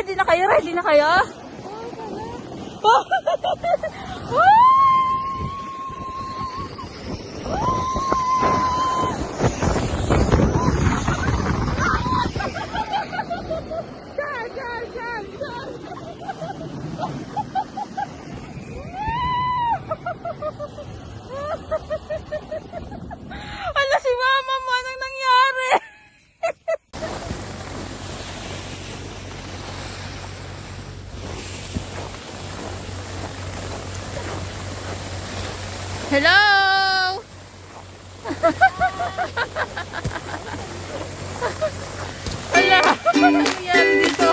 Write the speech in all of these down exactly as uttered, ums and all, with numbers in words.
Ready na kayo? Ready na kayo? Ala si mama mo, anong nangyari? Hello! Ala, anong nangyari dito?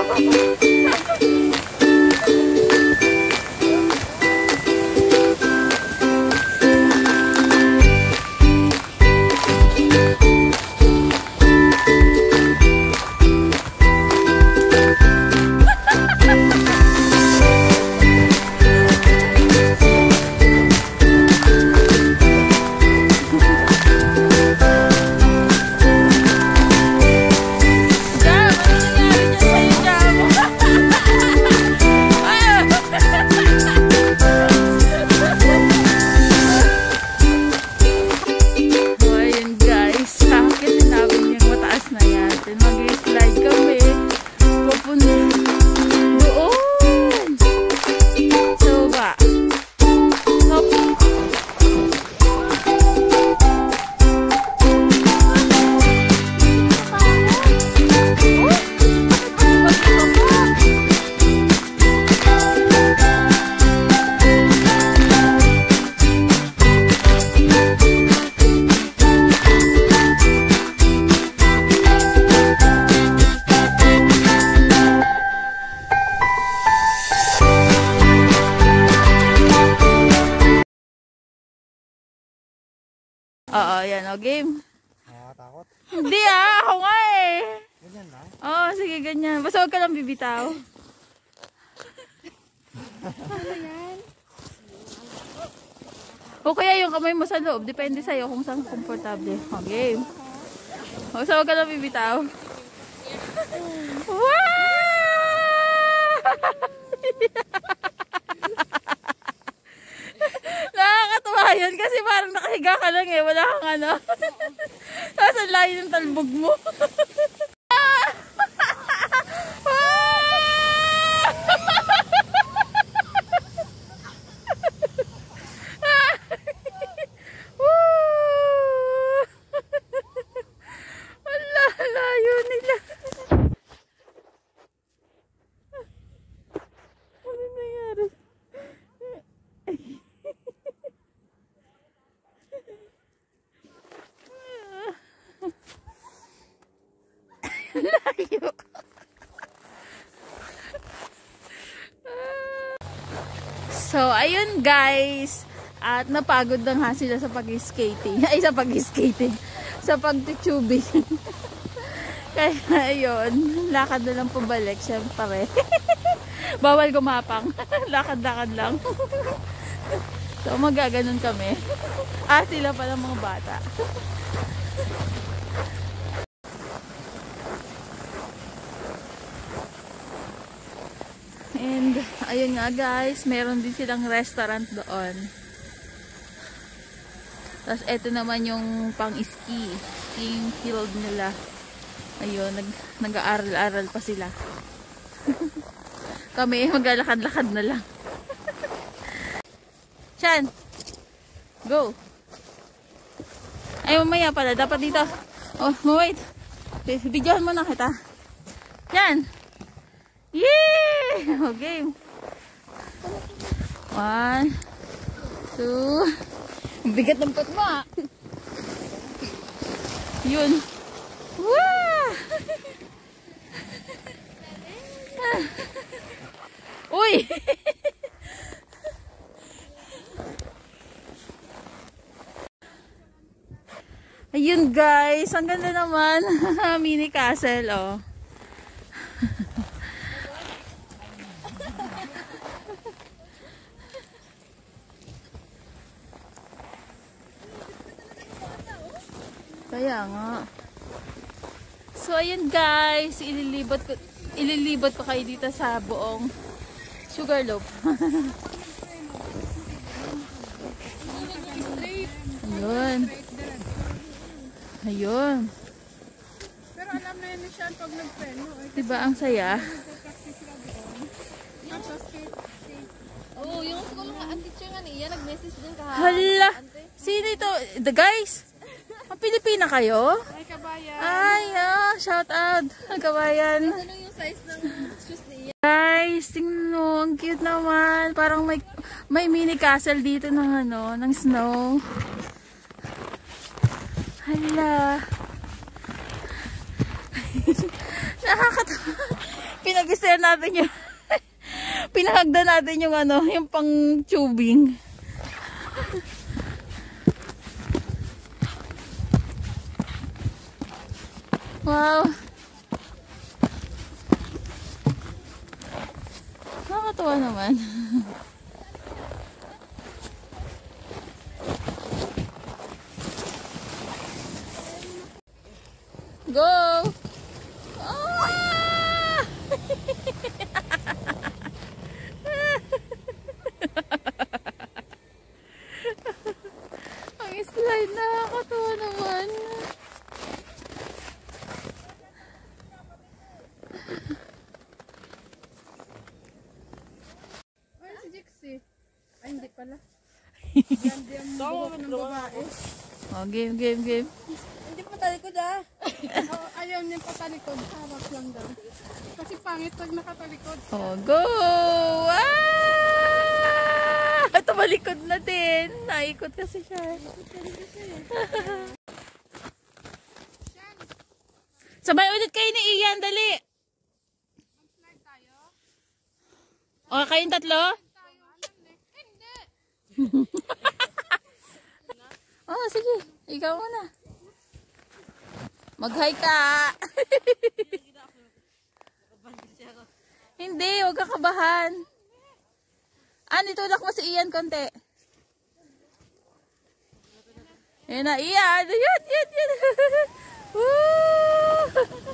Oo, yan o, game. Nakakatakot. Hindi ah, ako nga eh. Ganyan lang? Oo, sige, ganyan. Basta huwag ka lang bibitaw. Ano yan? O kaya yung kamay mo sa loob, depende sa'yo kung saan komportable. O, game. Basta huwag ka lang bibitaw. Wow! Nakakatawa yun kasi parang nakahiga ka lang eh. Wala kang ano. Tapos ang layo ng talbog mo. Wala, layo nila. Ano nangyari? Layo. So, ayun guys. At napagod na nga sila sa pag-skating. Ay, sa pag-skating. Sa pag-tubing. Kaya, ayun. Lakad na lang pabalik. Siyempre. Bawal gumapang. Lakad-lakad lang. So, magaganon kami. Ah, sila pala mga bata. And, ayun nga guys, meron din silang restaurant doon. Tapos, eto naman yung pang-ski. Skiing field nila. Ayun, nag, nag-aaral-aral pa sila. Kami, maglalakad-lakad na lang. Chan! Go! Ay, mamaya pala. Dapat dito. Oh, wait. Bidyohan mo na kita. Yan! Yay! Okay. One. Two. Bigat ng pot mo ah. Yun. Wow! Uy! Ayun guys, ang ganda naman. Mini castle oh. Kaya nga. So ayun guys, ililibot ko ililibot ko kayo dito sa buong Sugarloaf. Ayun. Ayun. Pero alam na yun siya pag nagpreno. Diba ang saya? Oo, yung school nga, ang teacher nga niya, nag-message din kahapon. Hala! Sino ito? The guys? Ang Pilipina kayo? Ay, kabayan. Ay, oh, shout out. Kabayan. Ano yung size ng shoes niya? Guys, tingnan mo. Ang cute naman. Parang may, may mini castle dito ng ano, ng snow. Hala. Nakakatawa. Pinag-isaya natin yung pinahagda natin yung ano, yung pang tubing. Wow. Nakakatawa naman. Go! Ah! Ang slide, nakakatawa naman. Ay, si Jixie. Ay, hindi pala. Grande ang buhok ng babae. Oh, game, game, game. Hindi pa talikod ah. Oh, ayaw niya patalikod. Hawak lang daw. Kasi pangit pag nakatalikod. Oh, go! Ah! Tumalikod na din. Naikot kasi siya. Sabay ulit kayo ni Ian, dali. Slide tayo. O, kayong tatlo? Tayo, alam na. Hindi. Oh, sige. Ikaw muna. Mag-hi ka. Hindi, huwag ka kabahan. Ah, nitulak mo si Ian konti. Yan na, Ian. Yan, yan, yan. Woo!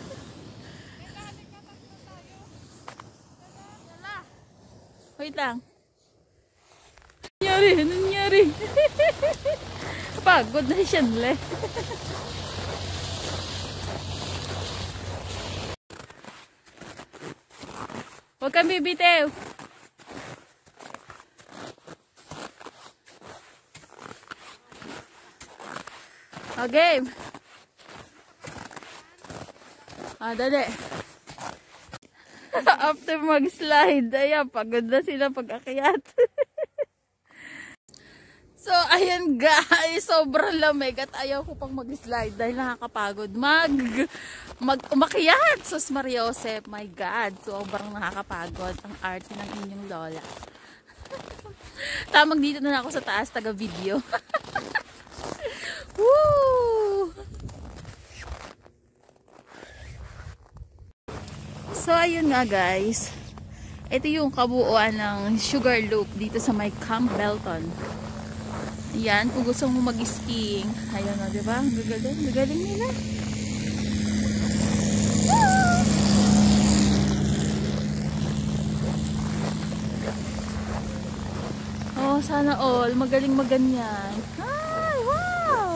Wait lang. Nangyari, nangyari. Pagod na siya nila. Huwag kang bibitew. O, game. Ah, dali. After mag-slide, ayan, pagod na sila pag-akyat. So, ayan guys, sobrang lamig at ayaw ko pang mag-slide dahil nakakapagod. Mag, mag umakyat! Sus Maria Josep, my God, sobrang nakakapagod ang arte ng inyong lola. Tamang dito na ako sa taas, taga-video. Woo! So, ayun nga guys. Ito yung kabuuan ng Sugarloaf dito sa may Camp Belton. Ayan, kung gusto mo mag-skiing. Ayan o, diba? Gagaling, gagaling nila. Oh, sana all. Magaling maganyan. Ay, wow!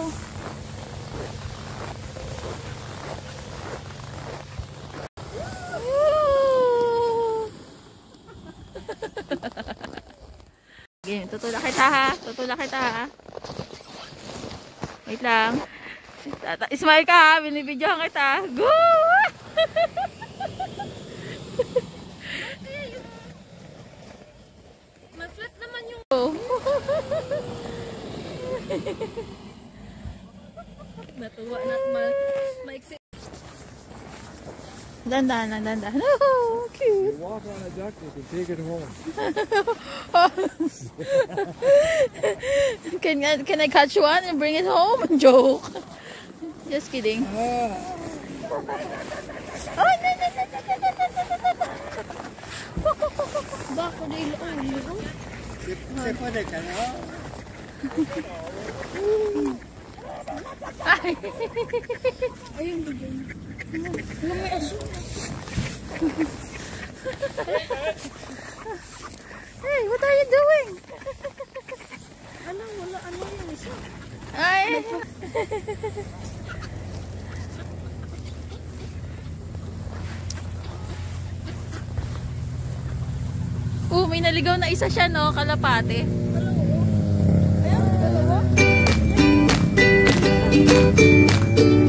Game, tutulak kita ha. Tutulak kita ha. Wait lang. Smile ka ha. Binibidyohan kita. Go! Ma-flat naman yung... Oh. Natuwa na at ma-exit. Dandan lang, dandan. Oh, cute. You walk on a duck, you can take it home. can, I, can I catch one and bring it home? Joke. Just kidding. Ah. Oh, no, no, no, no, no, no, no, no. Bako na ilo. Se puede caer. Ay. Ayun, bigyan. Alam mo, aso. Hey, what are you doing? Ano, wala, ano yung isa? Ay. Oh, may naligaw na isa siya, no? Kalapate. Ayan, dalawa.